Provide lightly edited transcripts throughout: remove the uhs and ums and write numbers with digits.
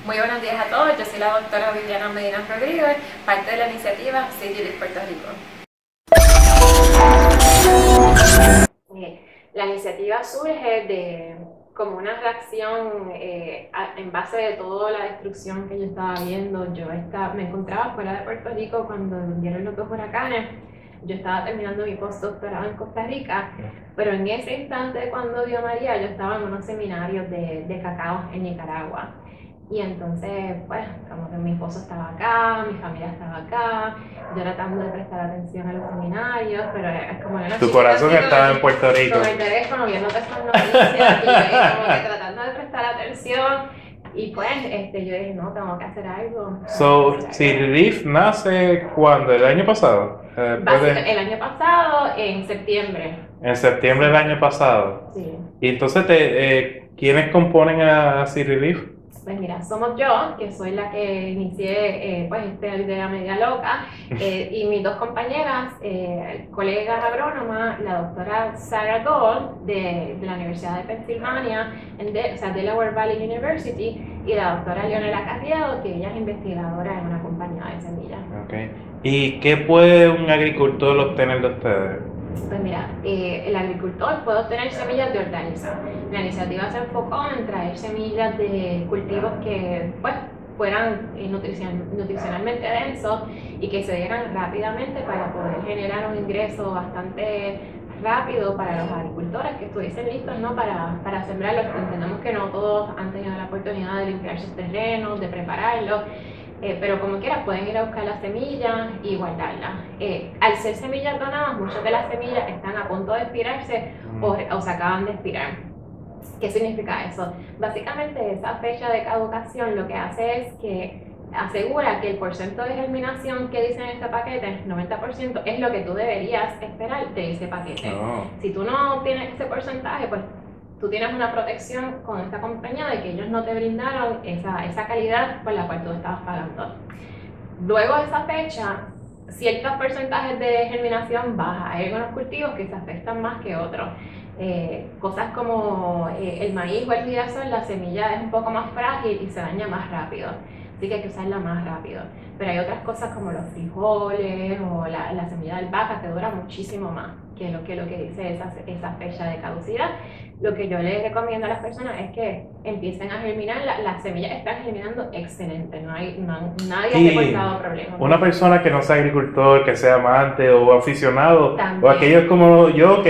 Muy buenos días a todos, yo soy la doctora Viviana Medina Rodríguez, parte de la iniciativa Sigillis Puerto Rico. La iniciativa surge como una reacción en base de toda la destrucción que yo estaba viendo. Me encontraba fuera de Puerto Rico cuando vinieron los dos huracanes. Yo estaba terminando mi postdoctorado en Costa Rica, pero en ese instante cuando dio María yo estaba en unos seminarios de cacao en Nicaragua. Y entonces, pues, como que mi esposo estaba acá, mi familia estaba acá, yo tratando de prestar atención a los seminarios, pero es como una Tu corazón estaba en Puerto Rico. Con el teléfono viendo todas estas noticias y como que tratando de prestar atención. Y pues, yo dije, no, tengo que hacer algo. Sigillis nace ¿cuándo? ¿El año pasado? El año pasado, en septiembre. En septiembre del año pasado. Sí. Y entonces, ¿quiénes componen a Sigillis? Pues mira, somos yo, que soy la que inicié pues esta idea media loca, y mis dos compañeras, colegas agrónomas, la doctora Sarah Gold de la Universidad de Pensilvania, Delaware Valley University, y la doctora Leonela Carriedo, que ella es investigadora en una compañía de semillas. Okay. ¿Y qué puede un agricultor obtener de ustedes? Pues mira, el agricultor puede obtener semillas de hortalizas. La iniciativa se enfocó en traer semillas de cultivos que pues, fueran nutricionalmente densos y que se dieran rápidamente para poder generar un ingreso bastante rápido para los agricultores que estuviesen listos, ¿no? para sembrarlos. Entendemos que no todos han tenido la oportunidad de limpiar sus terrenos, de prepararlos. Pero como quieras pueden ir a buscar las semillas y guardarlas. Al ser semillas donadas, muchas de las semillas están a punto de expirarse o se acaban de expirar. ¿Qué significa eso? Básicamente esa fecha de caducación lo que hace es que asegura que el porcentaje de germinación que dice en ese paquete, 90%, es lo que tú deberías esperar de ese paquete. Si tú no tienes ese porcentaje, pues tú tienes una protección con esta compañía de que ellos no te brindaron esa calidad por la cual tú estabas pagando. Luego de esa fecha, ciertos porcentajes de germinación baja. Hay algunos cultivos que se afectan más que otros. Cosas como el maíz o el girasol, la semilla es un poco más frágil y se daña más rápido. Así que hay que usarla más rápido. Pero hay otras cosas como los frijoles o la semilla de albahaca que dura muchísimo más que lo que dice esa fecha de caducidad. Lo que yo les recomiendo a las personas es que empiecen a germinar. Las semillas están germinando excelente, nadie ha reportado problemas. Una persona que no sea agricultor, que sea amante o aficionado, también. O aquellos como yo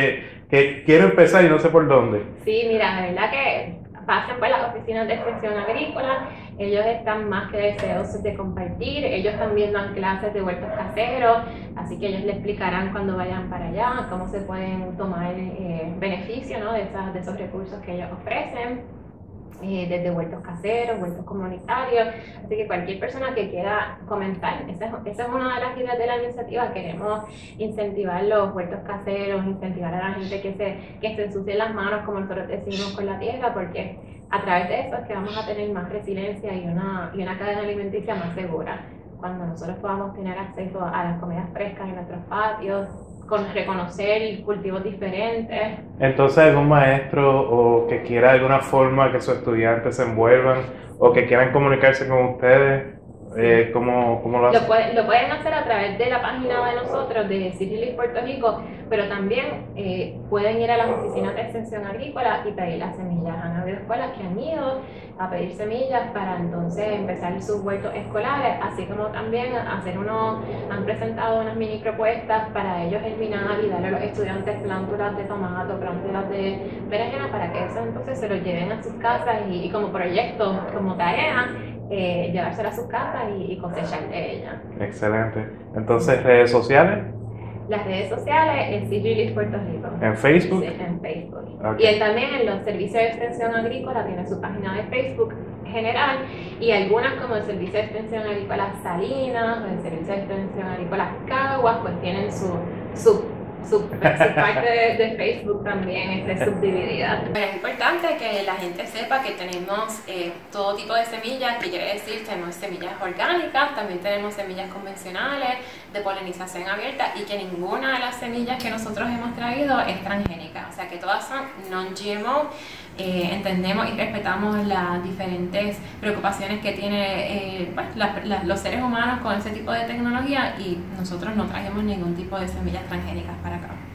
que quiero empezar y no sé por dónde. Sí, mira, de verdad que pasen por las oficinas de extensión agrícola, ellos están más que deseosos de compartir, ellos también dan clases de huertos caseros, así que ellos les explicarán cuando vayan para allá cómo se pueden tomar beneficio, ¿no? de esos recursos que ellos ofrecen. Desde huertos caseros, huertos comunitarios, así que cualquier persona que quiera comenzar, esa es una de las ideas de la iniciativa. Queremos incentivar los huertos caseros, incentivar a la gente que se ensucie las manos, como nosotros decimos, con la tierra, porque a través de eso es que vamos a tener más resiliencia y una cadena alimenticia más segura. Cuando nosotros podamos tener acceso a las comidas frescas en nuestros patios, con reconocer cultivos diferentes. Entonces, algún maestro o que quiera de alguna forma que sus estudiantes se envuelvan o que quieran comunicarse con ustedes, ¿cómo lo hacen? Lo pueden hacer a través de la página de nosotros, de Sigillis Puerto Rico, pero también pueden ir a las oficinas de extensión agrícola y pedir las semillas. Han habido escuelas que han ido a pedir semillas para entonces empezar sus huertos escolares, así como también han presentado unas mini propuestas para ellos germinar y darle a los estudiantes plántulas de tomato, plántulas de berenjena, para que eso entonces se lo lleven a sus casas y como proyecto, como tarea, llevársela a sus casas y cosechar de ella. Excelente. Entonces, ¿redes sociales? Las redes sociales es Sigillis Puerto Rico. ¿En Facebook? Sí, en Facebook. Okay. Y también en los servicios de extensión agrícola tiene su página de Facebook general, y algunas como el servicio de extensión agrícola Salinas o el servicio de extensión agrícola Caguas pues tienen su su parte de Facebook también esté subdividida. Pero es importante que la gente sepa que tenemos todo tipo de semillas, que quiere decir tenemos semillas orgánicas, también tenemos semillas convencionales de polinización abierta y que ninguna de las semillas que nosotros hemos traído es transgénica, o sea que todas son non-GMO. Entendemos y respetamos las diferentes preocupaciones que tienen los seres humanos con ese tipo de tecnología y nosotros no trajimos ningún tipo de semillas transgénicas para acá.